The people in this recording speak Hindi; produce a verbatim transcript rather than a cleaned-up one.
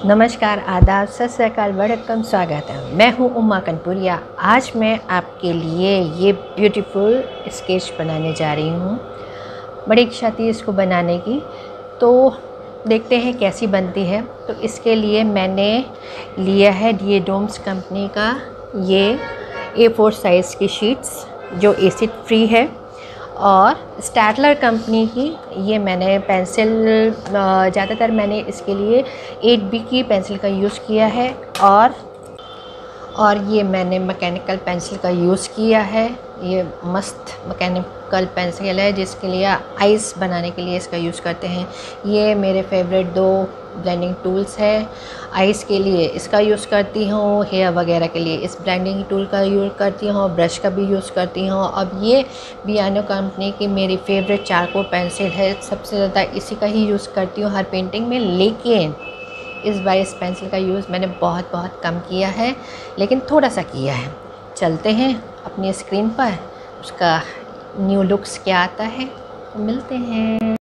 नमस्कार, आदाब, सत श्री अकाल, वड़क्कम, स्वागत है। मैं हूँ उमा कनपुरिया। आज मैं आपके लिए ये ब्यूटीफुल स्केच बनाने जा रही हूँ। बड़ी इच्छा थी इसको बनाने की, तो देखते हैं कैसी बनती है। तो इसके लिए मैंने लिया है ये डोम्स कंपनी का ये ए फोर साइज़ की शीट्स जो एसिड फ्री है, और स्टैडलर कंपनी की ये मैंने पेंसिल, ज़्यादातर मैंने इसके लिए एट बी की पेंसिल का यूज़ किया है, और और ये मैंने मैकेनिकल पेंसिल का यूज़ किया है। ये मस्त मैकेनिकल पेंसिल है जिसके लिए आइस बनाने के लिए इसका यूज़ करते हैं। ये मेरे फेवरेट दो ब्लेंडिंग टूल्स है। आइस के लिए इसका यूज़ करती हूँ, हेयर वगैरह के लिए इस ब्लेंडिंग टूल का यूज़ करती हूँ, ब्रश का भी यूज़ करती हूँ। अब ये बियानो कंपनी की मेरी फेवरेट चारकोल पेंसिल है, सबसे ज़्यादा इसी का ही यूज़ करती हूँ हर पेंटिंग में। लेकिन इस बार इस पेंसिल का यूज़ मैंने बहुत बहुत कम किया है, लेकिन थोड़ा सा किया है। चलते हैं अपनी स्क्रीन पर, उसका न्यू लुक्स क्या आता है, तो मिलते हैं।